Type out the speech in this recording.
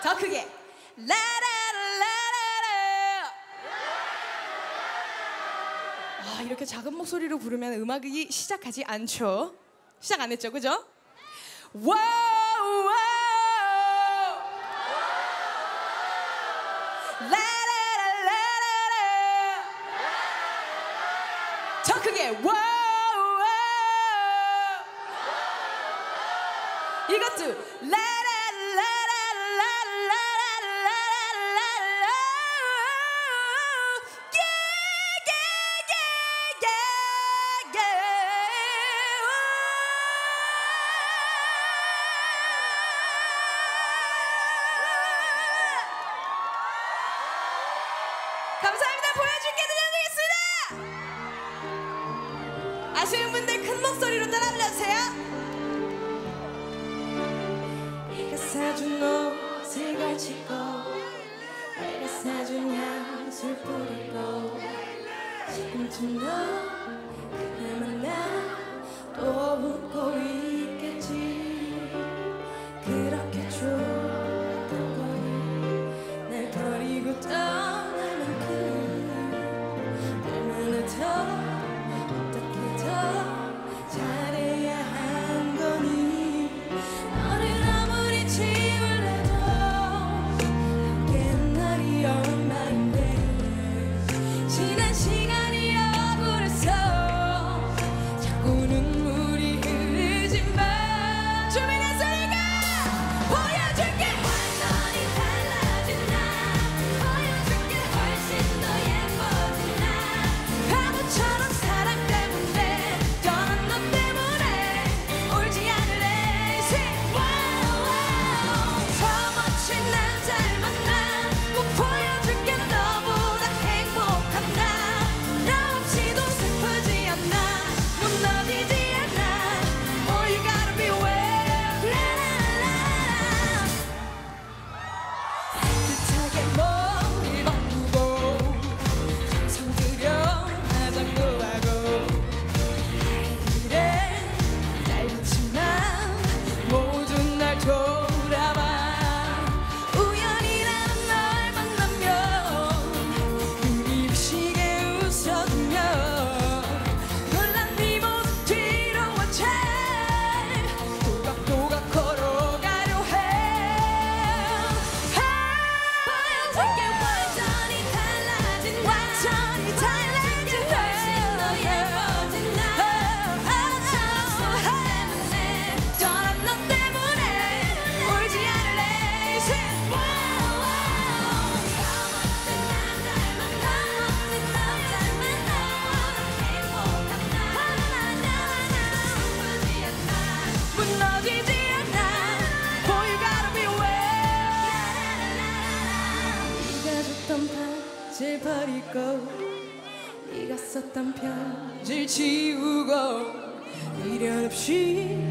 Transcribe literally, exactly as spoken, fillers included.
더 크게. 라라라라라. 아, 이렇게 작은 목소리로 부르면 음악이 시작하지 않죠. 시작 안 했죠, 그죠? 와우 와우. 라라라라라. 더 크게. 와우 와우. 이것도 감사합니다. 보여줄게 드려드리겠습니다. 아시는 분들 큰 목소리로 따라 불러주세요. 내가 사준 옷을 걸치고 내가 사준 향수를 뿌리고 지금쯤 너 그나마 나 또 웃고 있겠지. 그렇게 좋았던 거니 날 버리고 떠날 만큼 얼마나 더 어떻게 더 잘해야 한 거니. 너를 아무리 지울래도 함께한 날이 얼마인데 지난 시간이 억울해서 자꾸 눈물이 흐르지만 주민의 소리가 보여줄게. 완전히 달라진 나 보여줄게. 훨씬 더 예뻐진 나 바보처럼 사랑 때문에 떠난 너 때문에 울지 않을래. Say wow wow. 더 멋진 남자를 만나 꼭 보여줄게. 너보다 행복한 나 나 없이도 슬프지 않아 무너지지 않아. Oh you gotta be well. 라라라라. 따뜻하게 머리를 바꾸고 정성 들여 화장도 하고 그래 짧지만 모든 날 돌아봐. 우연이라는 널 만나면 그립시게 웃어주며 놀란 네 모습 뒤로 와채 또각또각 걸어가려 해. 보여줄게. 완전히 달라진 나 완전히 달라진 훨씬 더 예뻐진 나 바보처럼 때문에 떠난 너 때문에 울지 않을래. Say wow wow. 더 멋진 남자를 만나 멋진 남자를 만나 행복한 나 하나하나 슬프지 않아 무너지지 않아. Oh you gotta be well. 네가 줬던 편지를 버리고 네가 썼던 편지를 지우고 미련 없이